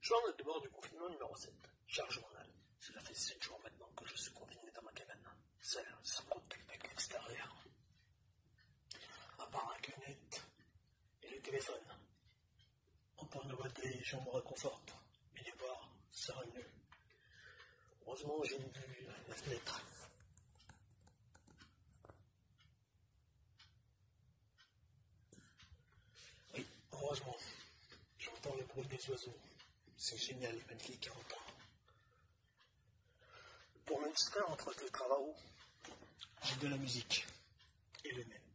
Journal de bord du confinement numéro 7. Cher journal, cela fait 7 jours maintenant que je suis confiné dans ma cabane, seul, sans contact avec l'extérieur. À part la canette et le téléphone. Entendre la voix des gens me réconforte, mais les voir, ça va mieux. Heureusement, j'ai une vue à la fenêtre. Oui, heureusement. J'entends le bruit des oiseaux. C'est génial, malgré 40 ans. Pour m'instruire entre deux travaux, j'ai de la musique et le net.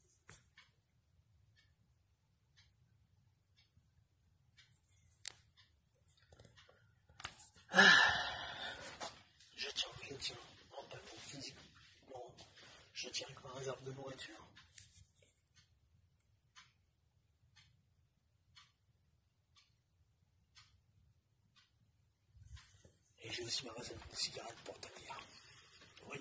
Je tiens, mentalement, physiquement, je tiens avec ma réserve de nourriture. Et j'ai aussi ma réserve de cigarettes pour tenir. Oui.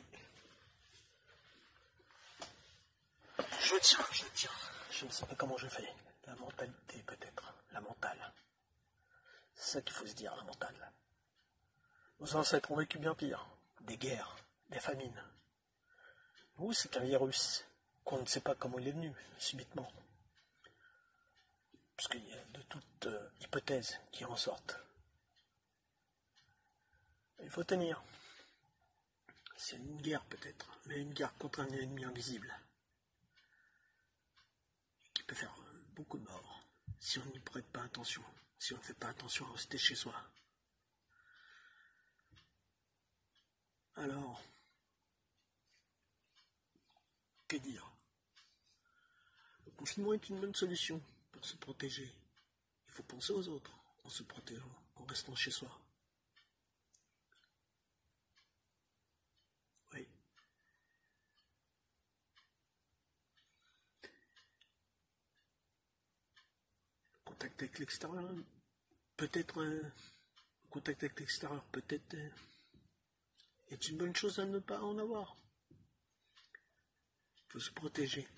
Je tiens. Je ne sais pas comment je fais. La mentalité, peut-être. La mentale. C'est ça qu'il faut se dire, la mentale. Nos ancêtres ont vécu bien pire. Des guerres, des famines. Nous, c'est qu'un virus qu'on ne sait pas comment il est venu, subitement. Parce qu'il y a de toutes hypothèses qui en sortent. Il faut tenir. C'est une guerre peut-être, mais une guerre contre un ennemi invisible. Qui peut faire beaucoup de morts si on n'y prête pas attention, si on ne fait pas attention à rester chez soi. Alors, que dire? Le confinement est une bonne solution pour se protéger. Il faut penser aux autres en se protégeant, en restant chez soi. Oui. Le contact avec l'extérieur, peut-être est une bonne chose à ne pas en avoir. Il faut se protéger.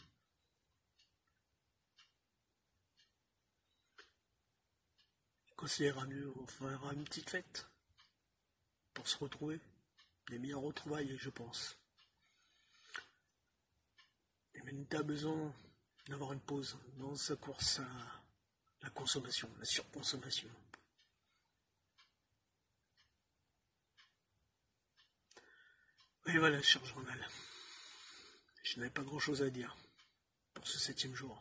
Quand ça ira mieux, on fera une petite fête pour se retrouver. Les meilleures retrouvailles, je pense. L'humanité a besoin d'avoir une pause dans sa course à la consommation, la surconsommation. Et voilà, cher journal. Je n'avais pas grand-chose à dire pour ce 7e jour.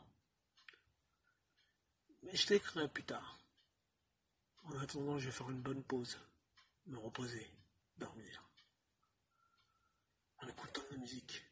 Mais je l'écrirai plus tard. En attendant, je vais faire une bonne pause, me reposer, dormir, en écoutant de la musique.